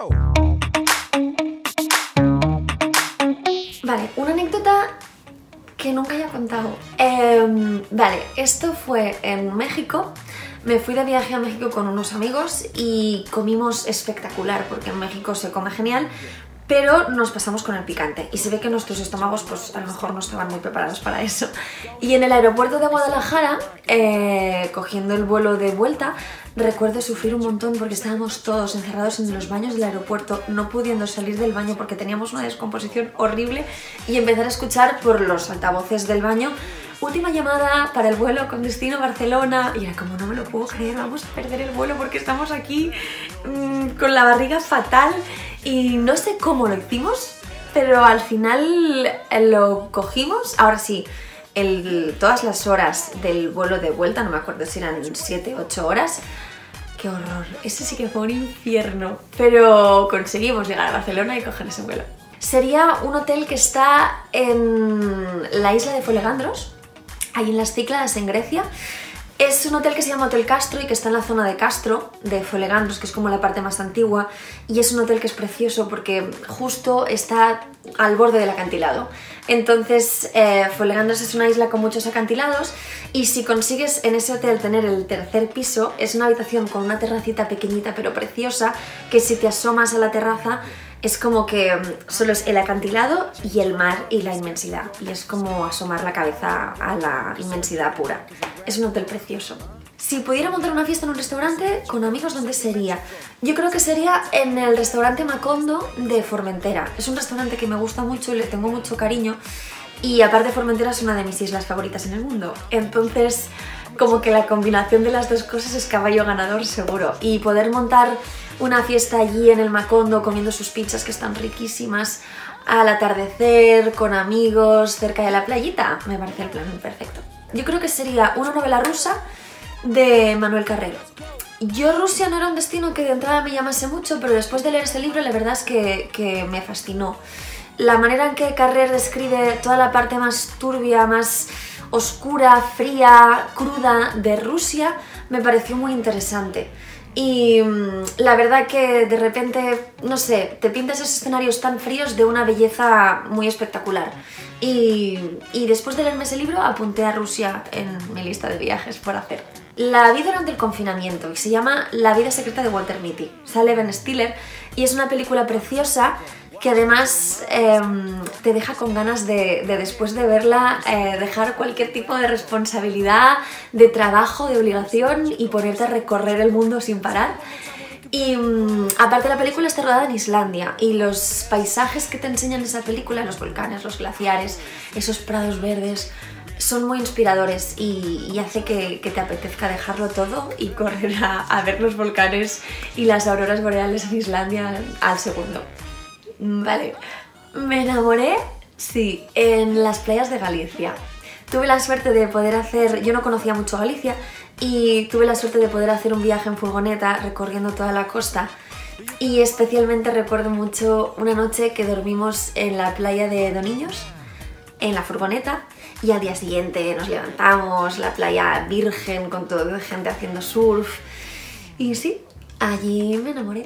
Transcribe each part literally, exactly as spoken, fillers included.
Vale, una anécdota que nunca haya contado. Eh, vale, esto fue en México. Me fui de viaje a México con unos amigos y comimos espectacular porque en México se come genial, pero nos pasamos con el picante y se ve que nuestros estómagos pues a lo mejor no estaban muy preparados para eso. Y en el aeropuerto de Guadalajara, eh, cogiendo el vuelo de vuelta, recuerdo sufrir un montón porque estábamos todos encerrados en los baños del aeropuerto, no pudiendo salir del baño porque teníamos una descomposición horrible, y empezar a escuchar por los altavoces del baño: última llamada para el vuelo con destino Barcelona. Y era como, no me lo puedo creer, vamos a perder el vuelo porque estamos aquí mmm, con la barriga fatal. Y no sé cómo lo hicimos, pero al final lo cogimos. Ahora sí, el, todas las horas del vuelo de vuelta, no me acuerdo si eran siete, ocho horas. ¡Qué horror! Ese sí que fue un infierno. Pero conseguimos llegar a Barcelona y coger ese vuelo. Sería un hotel que está en la isla de Folegandros, ahí en las Cícladas, en Grecia. Es un hotel que se llama Hotel Castro y que está en la zona de Castro, de Folegandros, que es como la parte más antigua, y es un hotel que es precioso porque justo está al borde del acantilado. Entonces, eh, Folegandros es una isla con muchos acantilados, y si consigues en ese hotel tener el tercer piso, es una habitación con una terracita pequeñita pero preciosa, que si te asomas a la terraza es como que solo es el acantilado y el mar y la inmensidad, y es como asomar la cabeza a la inmensidad pura. Es un hotel precioso. Si pudiera montar una fiesta en un restaurante con amigos, ¿dónde sería? Yo creo que sería en el restaurante Macondo de Formentera. Es un restaurante que me gusta mucho y le tengo mucho cariño, y aparte Formentera es una de mis islas favoritas en el mundo. Entonces, como que la combinación de las dos cosas es caballo ganador seguro. Y poder montar una fiesta allí en el Macondo comiendo sus pizzas, que están riquísimas, al atardecer, con amigos, cerca de la playita, me parece el plan perfecto. Yo creo que sería una novela rusa de Manuel Carrero. Yo Rusia no era un destino que de entrada me llamase mucho, pero después de leer ese libro la verdad es que, que me fascinó. La manera en que Carrero describe toda la parte más turbia, más oscura, fría, cruda de Rusia me pareció muy interesante. Y mmm, la verdad que de repente, no sé, te pintas esos escenarios tan fríos de una belleza muy espectacular. Y, y después de leerme ese libro apunté a Rusia en mi lista de viajes por hacer. La vi durante el confinamiento y se llama La vida secreta de Walter Mitty. Sale Ben Stiller y es una película preciosa que además eh, te deja con ganas de, de después de verla, eh, dejar cualquier tipo de responsabilidad, de trabajo, de obligación y ponerte a recorrer el mundo sin parar. Y um, aparte la película está rodada en Islandia y los paisajes que te enseñan esa película, los volcanes, los glaciares, esos prados verdes, son muy inspiradores y, y hace que, que te apetezca dejarlo todo y correr a, a ver los volcanes y las auroras boreales en Islandia al segundo. Vale, me enamoré, sí, en las playas de Galicia. Tuve la suerte de poder hacer, yo no conocía mucho Galicia, y tuve la suerte de poder hacer un viaje en furgoneta recorriendo toda la costa. Y especialmente recuerdo mucho una noche que dormimos en la playa de Doniños, en la furgoneta, y al día siguiente nos levantamos, la playa virgen con toda gente haciendo surf. Y sí, allí me enamoré.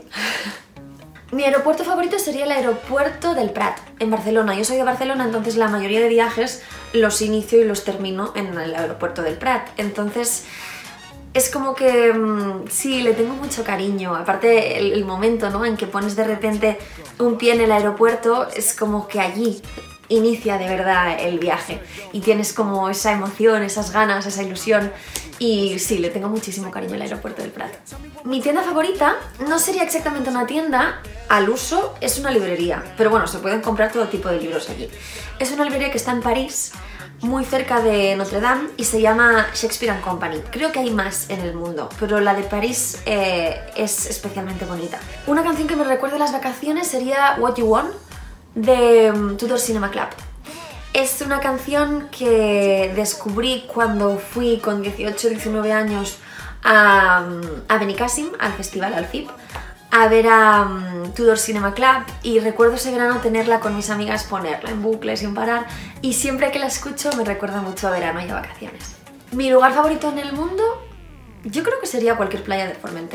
Mi aeropuerto favorito sería el aeropuerto del Prat, en Barcelona. Yo soy de Barcelona, entonces la mayoría de viajes los inicio y los termino en el aeropuerto del Prat. Entonces es como que sí, le tengo mucho cariño. Aparte el, el momento, ¿no?, en que pones de repente un pie en el aeropuerto, es como que allí inicia de verdad el viaje y tienes como esa emoción, esas ganas, esa ilusión. Y sí, le tengo muchísimo cariño al aeropuerto del Prat. Mi tienda favorita no sería exactamente una tienda al uso, es una librería, pero bueno, se pueden comprar todo tipo de libros allí. Es una librería que está en París, muy cerca de Notre Dame, y se llama Shakespeare and Company. Creo que hay más en el mundo, pero la de París eh, es especialmente bonita. Una canción que me recuerda a las vacaciones sería What You Want, de um, Tudor Cinema Club. Es una canción que descubrí cuando fui con dieciocho diecinueve años a, a Benicàssim, al festival al F I P, a ver a um, Tudor Cinema Club, y recuerdo ese verano tenerla con mis amigas, ponerla en bucle sin parar, y siempre que la escucho me recuerda mucho a verano y a vacaciones. Mi lugar favorito en el mundo, yo creo que sería cualquier playa de Formentera.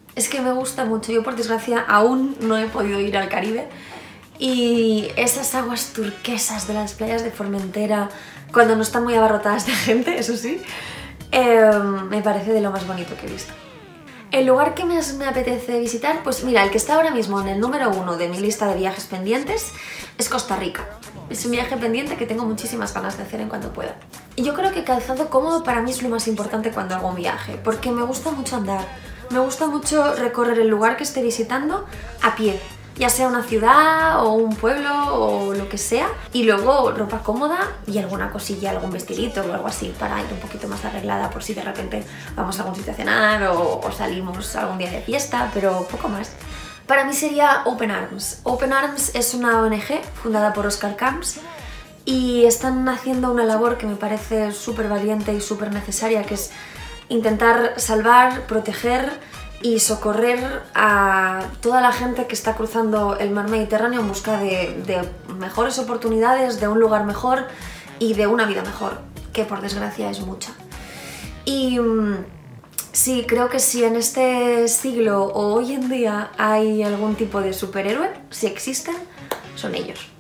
Es que me gusta mucho. Yo por desgracia aún no he podido ir al Caribe y esas aguas turquesas de las playas de Formentera, cuando no están muy abarrotadas de gente, eso sí, eh, me parece de lo más bonito que he visto. El lugar que más me apetece visitar, pues mira, el que está ahora mismo en el número uno de mi lista de viajes pendientes es Costa Rica. Es un viaje pendiente que tengo muchísimas ganas de hacer en cuanto pueda. Y yo creo que calzado cómodo para mí es lo más importante cuando hago un viaje, porque me gusta mucho andar, me gusta mucho recorrer el lugar que esté visitando a pie, ya sea una ciudad o un pueblo o lo que sea, y luego ropa cómoda y alguna cosilla, algún vestidito o algo así para ir un poquito más arreglada por si de repente vamos a algún sitio a cenar o, o salimos algún día de fiesta, pero poco más. Para mí sería Open Arms. Open Arms es una O N G fundada por Oscar Camps y están haciendo una labor que me parece súper valiente y súper necesaria, que es intentar salvar, proteger y socorrer a toda la gente que está cruzando el mar Mediterráneo en busca de, de mejores oportunidades, de un lugar mejor y de una vida mejor, que por desgracia es mucha. Y sí, creo que si en este siglo o hoy en día hay algún tipo de superhéroe, si existen, son ellos.